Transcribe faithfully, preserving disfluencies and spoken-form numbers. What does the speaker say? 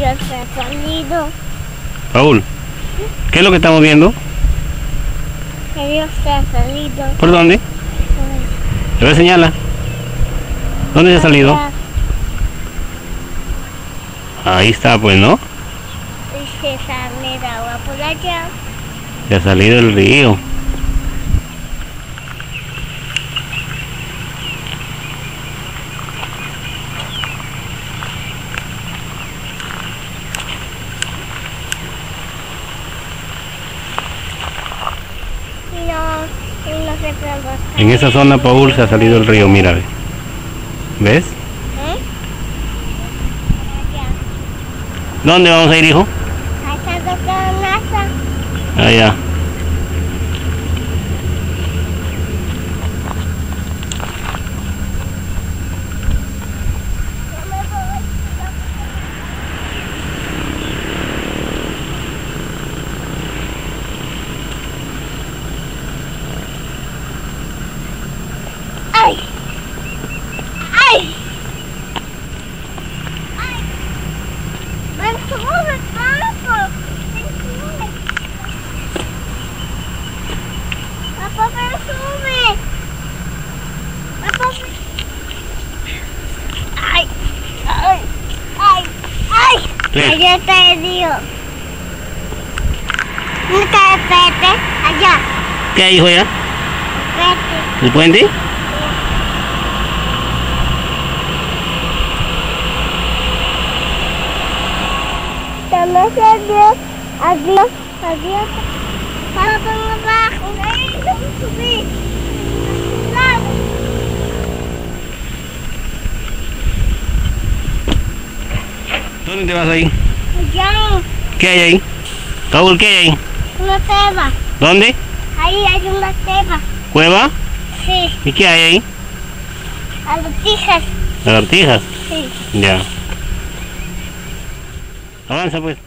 Dios se ha salido. Paul, ¿qué es lo que estamos viendo? Que Dios se ha salido. ¿Por dónde? A ver, señala. ¿Dónde se ha salido? Ahí está, pues, ¿no? Y se sale el agua por allá. Se ha salido el río. Y no, y no se provoca. En esa zona, Paul, se ha salido el río, mira, ve. ¿Ves? ¿Eh? Allá. ¿Dónde vamos a ir, hijo? Allá toca la NASA. Allá. ¡Ay! ¡Ay! ¡Ay! ¡Ven, sube, papo! ¡Ven, sube! ¡Papá, ven, sube! ¡Papá, ven! ¡Ay! ¡Ay! ¡Ay! ¡Ay! ¿Qué? Allá está el río. ¿Dónde está el pete? Allá. ¿Qué hay, hijo, ya? Pete. ¿El puente? Estamos adiós, adiós, adiós. Para con abajo. ¡Ay, no me subí! ¡Claro! ¿Dónde te vas ahí? Allá, ¿Qué hay ahí? Paul, ¿qué hay ahí? una ceba. ¿Dónde? Ahí hay una ceba. ¿Cueva? Sí, ¿Y qué hay ahí? a las hijas. Lagartijas. Sí. Ya. Avanza, pues.